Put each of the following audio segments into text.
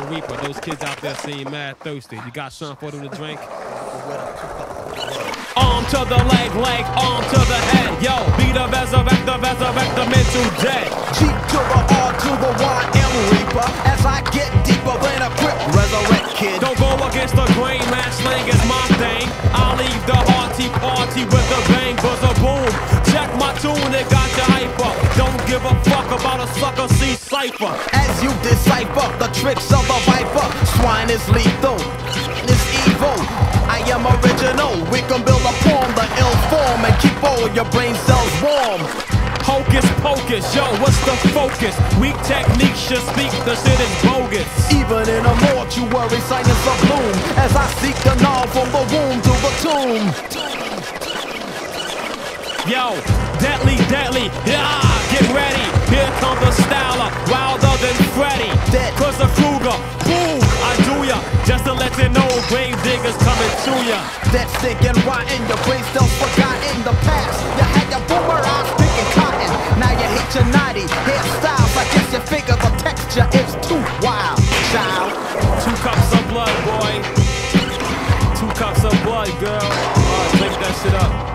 Reaper. Those kids out there seem mad thirsty. You got something for them to drink? Arm to the leg, arm to the head. Yo, be the resurrect the mental dead. G to the R to the Y, M Reaper. As I get deeper than a grip, resurrect kid. Don't go against the grain, man, slang is my thing. I'll leave the hearty party with a bang, buzz a boom. Check my tune, it got you hyper. Don't give a fuck about a sucker C cipher. As you decipher the tricks of the viper, swine is lethal, it's evil. I am original, we can build upon the ill form and keep all your brain cells warm. Hocus pocus, yo, what's the focus? Weak techniques should speak, the shit is bogus. Even in a mortuary, silence of bloom, as I seek the gnaw from the womb to the tomb. Yo, deadly, yeah, get ready. Here comes the styler, wilder than Freddy. Cause the Kruger, boom, I do ya. Just to let you know, grave diggers coming to ya. That stinking rotten, your brain cells forgotten the past. You had your boomer eyes picking cotton. Now you hate your naughty hairstyles. I guess you figure the texture is too wild, child. 2 cups of blood, boy. 2 cups of blood, girl. Alright, drink that shit up.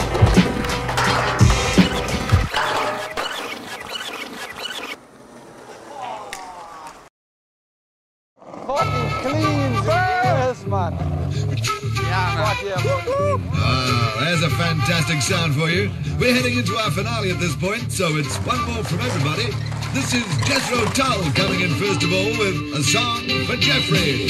Fucking clean first, man. Yeah, man. There's a fantastic sound for you. We're heading into our finale at this point, so it's one more from everybody. This is Jethro Tull coming in first of all with a song for Jeffrey.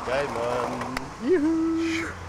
Geil, Mann. Juhu.